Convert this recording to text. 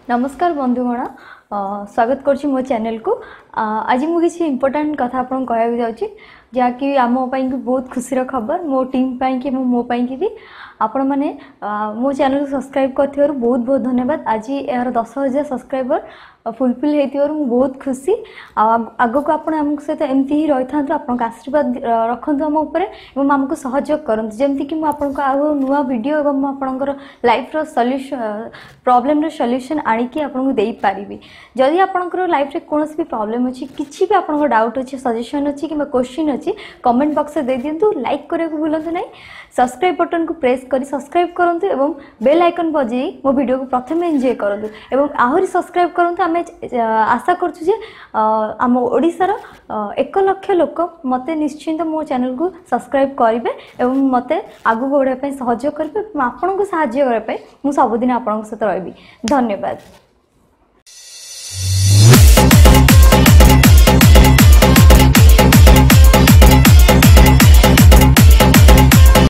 नमस्कार बंधुगण स्वागत करछि मो चैनल को। आज मु किसी इम्पोर्टेंट कथा आपन कहया जाउछि जहाँकि आम पाई बहुत खुशी खबर मो टीम पाई कि मो पाई कि भी आपण माने मो चैनल को सब्सक्राइब करथिबार बहुत बहुत धन्यवाद। आज यार 10,000 सब्सक्राइबर फुलफिल हेतिबार मु बहुत खुशी। आगो को आपण हम सहित एमती ही रही था आपन आशीर्वाद रखंतु हम ऊपर एवं हमको सहयोग करंतु जेमति कि मु आपन को आगो नुवा वीडियो एवं आपनकर लाइफ रो सॉल्यूशन प्रॉब्लम रो सॉल्यूशन आनी कि आपन को देई पारिबी। जदि आपनकर लाइफ रे कोनोसी भी प्रॉब्लम अछि किछि भी आपन को डाउट अछि सजेशन अछि कि क्वेश्चन अछि कमेंट बॉक्स में दे दियंतु। लाइक करे को भूलंतु नहीं, सब्सक्राइब बटन को प्रेस करी सब्सक्राइब करंतु एवं बेल आइकन बजाई मो वीडियो को प्रथम एंजॉय करंतु एवं आहुरी सब्सक्राइब करंतु। आमे आशा करछु जे आम ओडिसा रो 1 लाख लोक मते निश्चिंत मो चैनल को सब्सक्राइब करिवे एवं मते आगु बढ़ा पय सहयोग करिवे। आपन को सहाय्य करे पय मु सब दिन आपन को साथ रहबी। धन्यवाद।